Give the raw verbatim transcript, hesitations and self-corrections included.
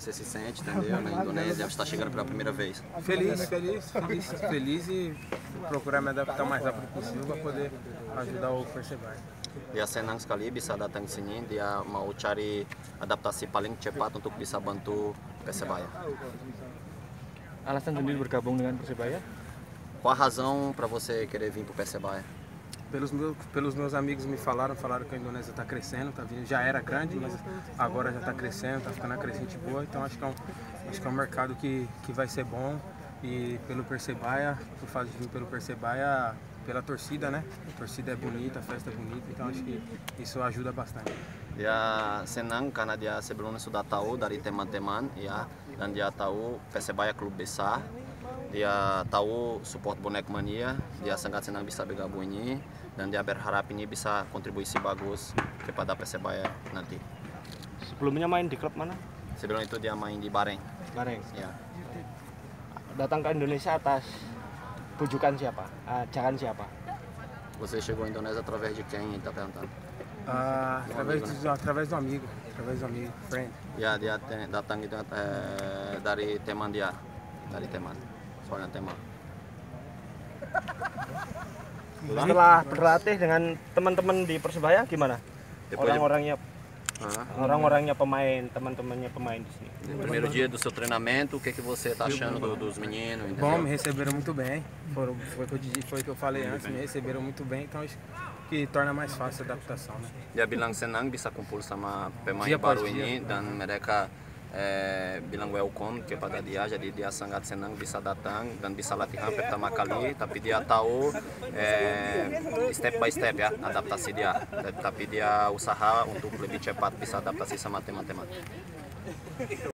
você se sente, entendeu? Na Indonésia, você está chegando pela primeira vez. Feliz, feliz, feliz, feliz e procurar me adaptar o mais rápido possível para poder ajudar o Persebaya. Dia senang sekali bisa datang ke sini, dia mau cari adaptasi paling cepat untuk bisa bantu Persebaya. Alasan sendiri bergabung dengan Persebaya? Qual a razão para você querer vir para o Persebaya? Pelos meus, pelos meus amigos me falaram, falaram que a Indonésia está crescendo, tá vindo, já era grande, mas agora já está crescendo, está ficando uma crescente boa, então acho que é um, acho que é um mercado que, que vai ser bom e pelo Persebaya, por fato de vir pelo Persebaya, pela torcida, né? A torcida é bonita, a festa é bonita, então acho que isso ajuda bastante. Dia senang karena dia sebelumnya sudah tahu dari teman-teman, ya, dan dia tahu Persebaya klub besar. Dia tahu support Bonek Mania, dia sangat senang bisa bergabung ini dan dia berharap ini bisa kontribusi bagus kepada Persebaya nanti. Sebelumnya main di klub mana? Sebelum itu dia main di Bahrain. Bahrain. Ya. Datang ke Indonesia atas bujukan siapa? Ajakan siapa? Você chegou à Indonésia através de quem? Está perguntando. Ah, através, do, através do amigo, através do amigo, friend. Ya, dia datang itu eh, dari teman dia, dari teman, soalnya teman. Setelah berlatih dengan teman-teman di Persebaya gimana? Orang-orangnya, orang-orangnya pemain, teman-temannya pemain di sini. Primeiro dia do seu treinamento, o que que você está achando do, dos meninos? Entendeu? Bom, me receberam muito bem. Foram, foi o que eu disse, foi o que eu falei antes, me receberam muito bem, então acho que torna mais fácil a adaptação, né? Dia bilang senang bisa kumpul sama pemain Dia baru pasti, ini dan mereka eh, bilang welcome kepada dia, jadi dia sangat senang bisa datang dan bisa latihan pertama kali, tapi dia tahu eh, step by step ya adaptasi dia, tapi dia usaha untuk lebih cepat bisa adaptasi sama teman-teman.